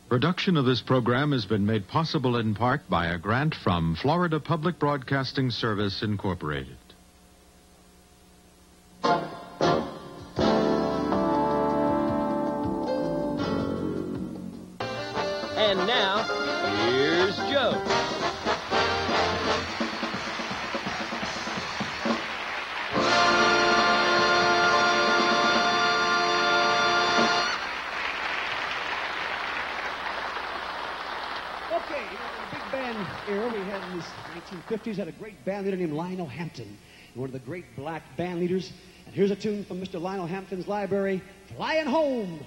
Production of this program has been made possible in part by a grant from Florida Public Broadcasting Service, Incorporated. And now, here's Joe. Okay, in the big band era we had in the 1950s, had a great band leader named Lionel Hampton, one of the great black band leaders. And here's a tune from Mr. Lionel Hampton's library, Flying Home.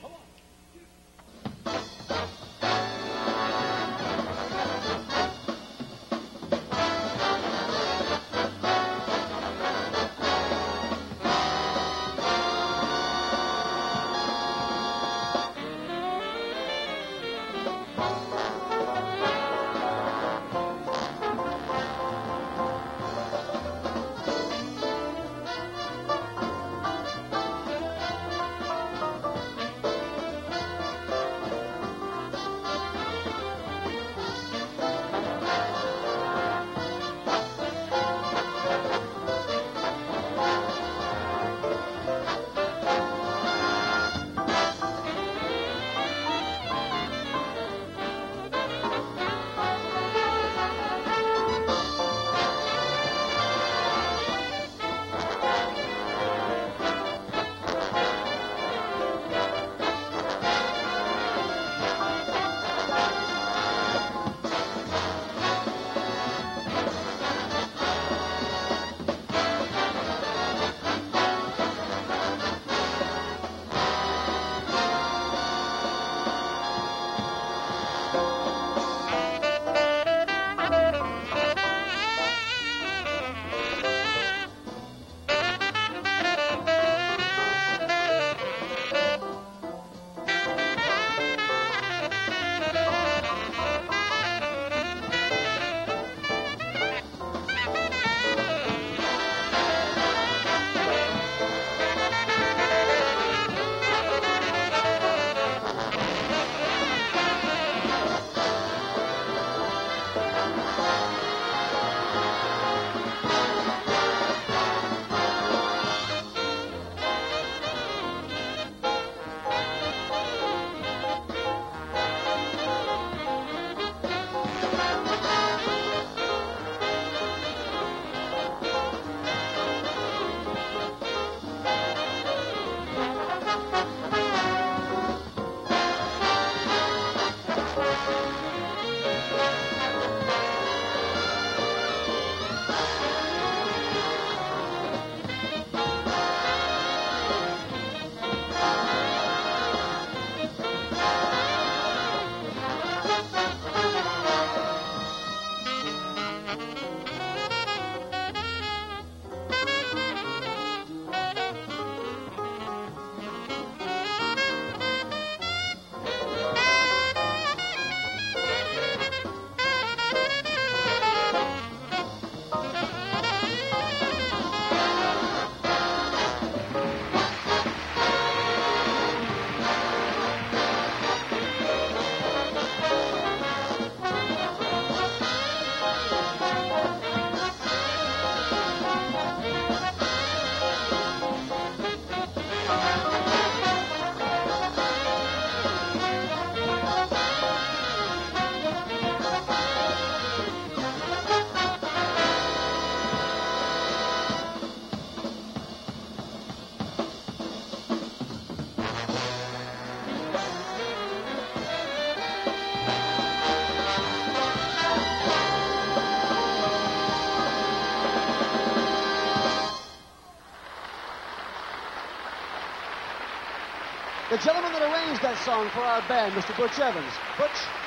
The gentleman that arranged that song for our band, Mr. Butch Evans. Butch.